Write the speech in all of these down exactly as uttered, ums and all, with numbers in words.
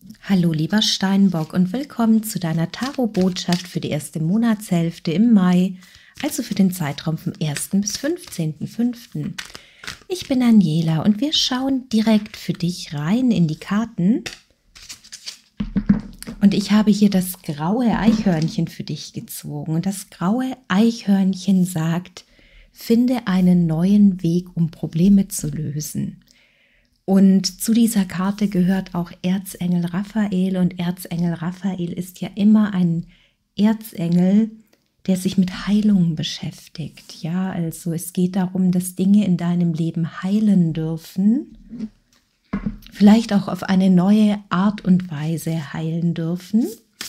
Hallo lieber Steinbock und willkommen zu deiner Tarot-Botschaft für die erste Monatshälfte im Mai, also für den Zeitraum vom ersten bis fünfzehnten fünften Ich bin Daniela und wir schauen direkt für dich rein in die Karten. Und ich habe hier das graue Eichhörnchen für dich gezogen. Und das graue Eichhörnchen sagt, finde einen neuen Weg, um Probleme zu lösen. Und zu dieser Karte gehört auch Erzengel Raphael. Und Erzengel Raphael ist ja immer ein Erzengel, der sich mit Heilung beschäftigt. Ja, also es geht darum, dass Dinge in deinem Leben heilen dürfen. Vielleicht auch auf eine neue Art und Weise heilen dürfen.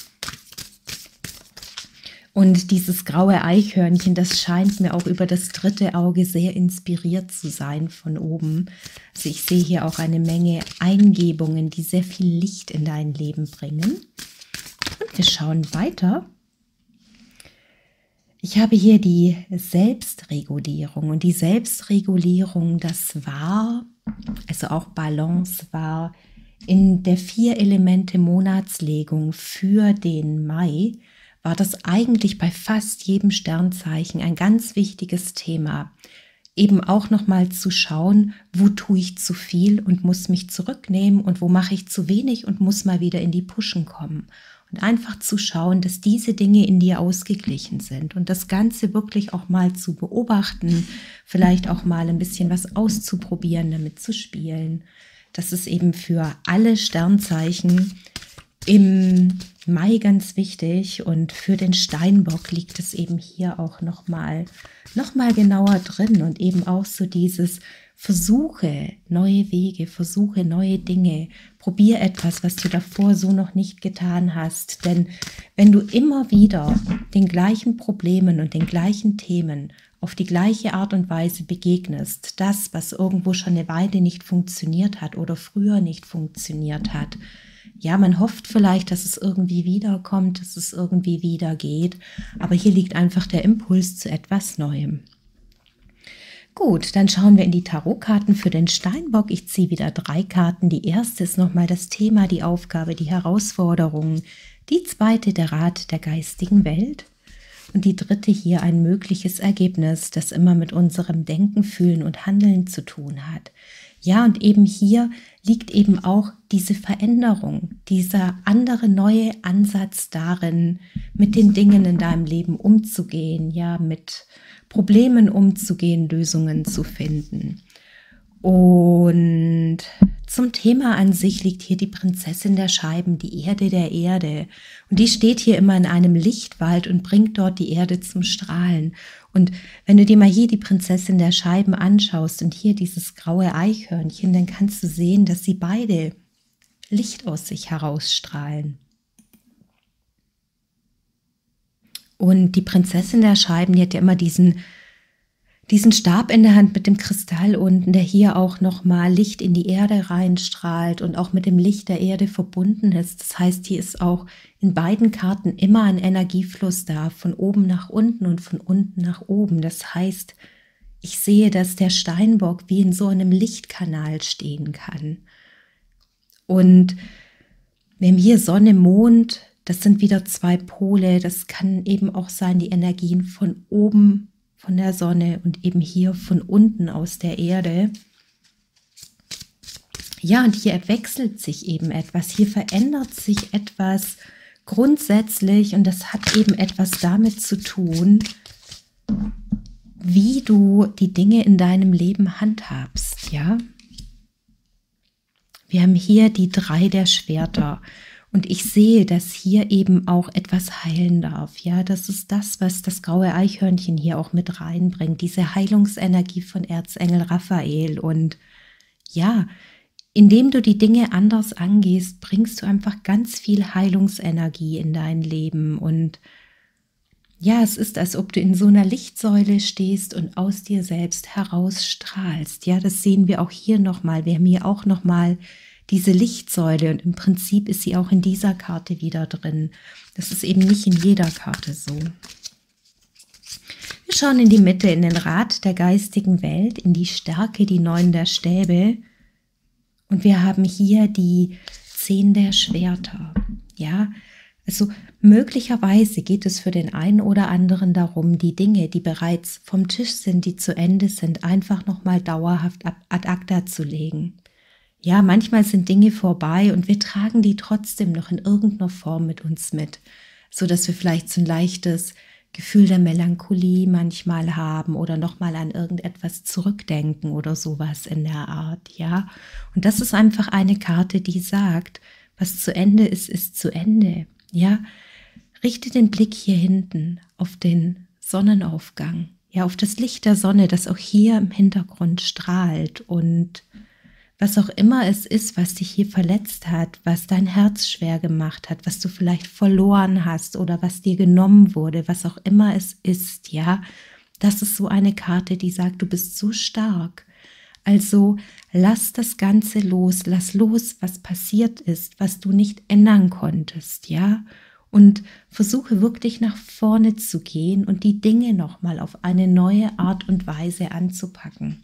Und dieses graue Eichhörnchen, das scheint mir auch über das dritte Auge sehr inspiriert zu sein von oben. Also ich sehe hier auch eine Menge Eingebungen, die sehr viel Licht in dein Leben bringen. Und wir schauen weiter. Ich habe hier die Selbstregulierung. Und die Selbstregulierung, das war, also auch Balance war, in der Vier-Elemente-Monatslegung für den Mai, war das eigentlich bei fast jedem Sternzeichen ein ganz wichtiges Thema. Eben auch nochmal zu schauen, wo tue ich zu viel und muss mich zurücknehmen und wo mache ich zu wenig und muss mal wieder in die Pushen kommen. Und einfach zu schauen, dass diese Dinge in dir ausgeglichen sind und das Ganze wirklich auch mal zu beobachten, vielleicht auch mal ein bisschen was auszuprobieren, damit zu spielen. Das ist eben für alle Sternzeichen im Mai ganz wichtig und für den Steinbock liegt es eben hier auch nochmal noch mal genauer drin und eben auch so dieses Versuche neue Wege, versuche neue Dinge, probier etwas, was du davor so noch nicht getan hast, denn wenn du immer wieder den gleichen Problemen und den gleichen Themen auf die gleiche Art und Weise begegnest, das, was irgendwo schon eine Weile nicht funktioniert hat oder früher nicht funktioniert hat, ja, man hofft vielleicht, dass es irgendwie wiederkommt, dass es irgendwie wieder geht, aber hier liegt einfach der Impuls zu etwas Neuem. Gut, dann schauen wir in die Tarotkarten für den Steinbock. Ich ziehe wieder drei Karten. Die erste ist nochmal das Thema, die Aufgabe, die Herausforderung. Die zweite der Rat der geistigen Welt. Und die dritte hier ein mögliches Ergebnis, das immer mit unserem Denken, Fühlen und Handeln zu tun hat. Ja, und eben hier liegt eben auch diese Veränderung, dieser andere neue Ansatz darin, mit den Dingen in deinem Leben umzugehen, ja, mit Problemen umzugehen, Lösungen zu finden. Und zum Thema an sich liegt hier die Prinzessin der Scheiben, die Erde der Erde. Und die steht hier immer in einem Lichtwald und bringt dort die Erde zum Strahlen. Und wenn du dir mal hier die Prinzessin der Scheiben anschaust und hier dieses graue Eichhörnchen, dann kannst du sehen, dass sie beide Licht aus sich herausstrahlen. Und die Prinzessin der Scheiben, die hat ja immer diesen, diesen Stab in der Hand mit dem Kristall unten, der hier auch nochmal Licht in die Erde reinstrahlt und auch mit dem Licht der Erde verbunden ist. Das heißt, hier ist auch in beiden Karten immer ein Energiefluss da, von oben nach unten und von unten nach oben. Das heißt, ich sehe, dass der Steinbock wie in so einem Lichtkanal stehen kann. Und wir haben hier Sonne, Mond, das sind wieder zwei Pole. Das kann eben auch sein, die Energien von oben, von der Sonne und eben hier von unten aus der Erde. Ja, und hier wechselt sich eben etwas. Hier verändert sich etwas grundsätzlich und das hat eben etwas damit zu tun, wie du die Dinge in deinem Leben handhabst, ja. Wir haben hier die drei der Schwerter. Und ich sehe, dass hier eben auch etwas heilen darf. Ja, das ist das, was das graue Eichhörnchen hier auch mit reinbringt. Diese Heilungsenergie von Erzengel Raphael. Und ja, indem du die Dinge anders angehst, bringst du einfach ganz viel Heilungsenergie in dein Leben. Und ja, es ist, als ob du in so einer Lichtsäule stehst und aus dir selbst herausstrahlst. Ja, das sehen wir auch hier nochmal. Wir haben hier auch nochmal diese Lichtsäule und im Prinzip ist sie auch in dieser Karte wieder drin. Das ist eben nicht in jeder Karte so. Wir schauen in die Mitte, in den Rat der geistigen Welt, in die Stärke, die Neun der Stäbe. Und wir haben hier die Zehn der Schwerter. Ja, also möglicherweise geht es für den einen oder anderen darum, die Dinge, die bereits vom Tisch sind, die zu Ende sind, einfach nochmal dauerhaft ad acta zu legen. Ja, manchmal sind Dinge vorbei und wir tragen die trotzdem noch in irgendeiner Form mit uns mit, so dass wir vielleicht so ein leichtes Gefühl der Melancholie manchmal haben oder nochmal an irgendetwas zurückdenken oder sowas in der Art, ja. Und das ist einfach eine Karte, die sagt, was zu Ende ist, ist zu Ende, ja. Richte den Blick hier hinten auf den Sonnenaufgang, ja, auf das Licht der Sonne, das auch hier im Hintergrund strahlt und was auch immer es ist, was dich hier verletzt hat, was dein Herz schwer gemacht hat, was du vielleicht verloren hast oder was dir genommen wurde, was auch immer es ist, ja, das ist so eine Karte, die sagt, du bist so stark. Also lass das Ganze los, lass los, was passiert ist, was du nicht ändern konntest, ja, und versuche wirklich nach vorne zu gehen und die Dinge nochmal auf eine neue Art und Weise anzupacken.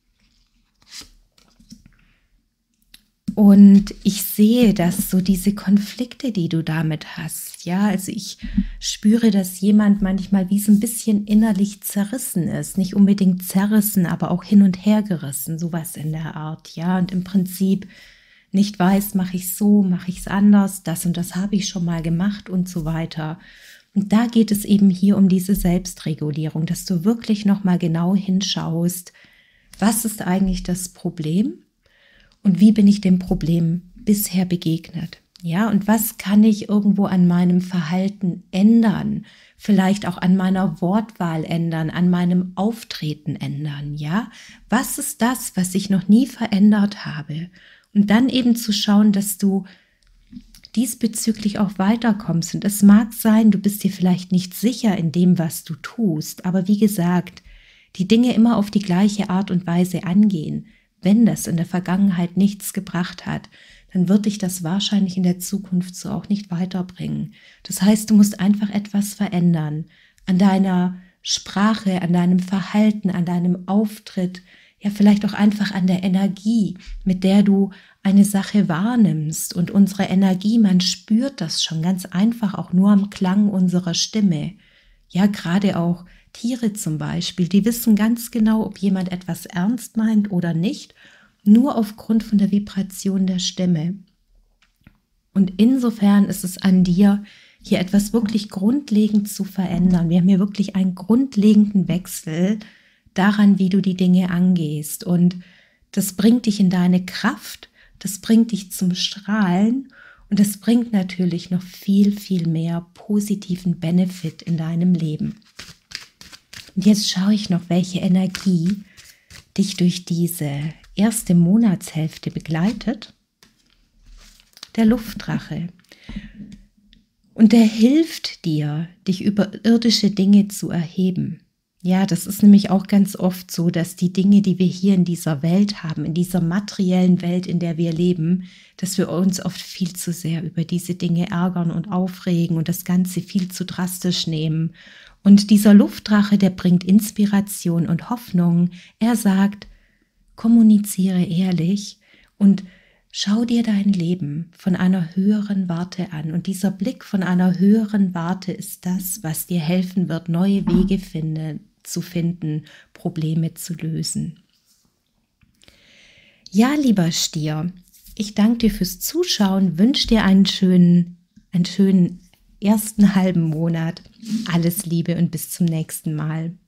Und ich sehe, dass so diese Konflikte, die du damit hast, ja, also ich spüre, dass jemand manchmal wie so ein bisschen innerlich zerrissen ist, nicht unbedingt zerrissen, aber auch hin und her gerissen, sowas in der Art, ja, und im Prinzip nicht weiß, mache ich so, mache ich es anders, das und das habe ich schon mal gemacht und so weiter. Und da geht es eben hier um diese Selbstregulierung, dass du wirklich nochmal genau hinschaust, was ist eigentlich das Problem? Und wie bin ich dem Problem bisher begegnet? Ja, und was kann ich irgendwo an meinem Verhalten ändern? Vielleicht auch an meiner Wortwahl ändern, an meinem Auftreten ändern, ja? Was ist das, was ich noch nie verändert habe? Und dann eben zu schauen, dass du diesbezüglich auch weiterkommst. Und es mag sein, du bist dir vielleicht nicht sicher in dem, was du tust, aber wie gesagt, die Dinge immer auf die gleiche Art und Weise angehen. Wenn das in der Vergangenheit nichts gebracht hat, dann wird dich das wahrscheinlich in der Zukunft so auch nicht weiterbringen. Das heißt, du musst einfach etwas verändern an deiner Sprache, an deinem Verhalten, an deinem Auftritt, ja vielleicht auch einfach an der Energie, mit der du eine Sache wahrnimmst. Und unsere Energie, man spürt das schon ganz einfach auch nur am Klang unserer Stimme. Ja, gerade auch Tiere zum Beispiel, die wissen ganz genau, ob jemand etwas ernst meint oder nicht, nur aufgrund von der Vibration der Stimme. Und insofern ist es an dir, hier etwas wirklich grundlegend zu verändern. Wir haben hier wirklich einen grundlegenden Wechsel daran, wie du die Dinge angehst. Und das bringt dich in deine Kraft, das bringt dich zum Strahlen und das bringt natürlich noch viel, viel mehr positiven Benefit in deinem Leben. Und jetzt schaue ich noch, welche Energie dich durch diese erste Monatshälfte begleitet. Der Luftdrache. Und der hilft dir, dich über irdische Dinge zu erheben. Ja, das ist nämlich auch ganz oft so, dass die Dinge, die wir hier in dieser Welt haben, in dieser materiellen Welt, in der wir leben, dass wir uns oft viel zu sehr über diese Dinge ärgern und aufregen und das Ganze viel zu drastisch nehmen. Und dieser Luftdrache, der bringt Inspiration und Hoffnung. Er sagt, kommuniziere ehrlich und schau dir dein Leben von einer höheren Warte an. Und dieser Blick von einer höheren Warte ist das, was dir helfen wird, neue Wege finde, zu finden, Probleme zu lösen. Ja, lieber Stier, ich danke dir fürs Zuschauen, wünsche dir einen schönen, einen schönen ersten halben Monat. Alles Liebe und bis zum nächsten Mal.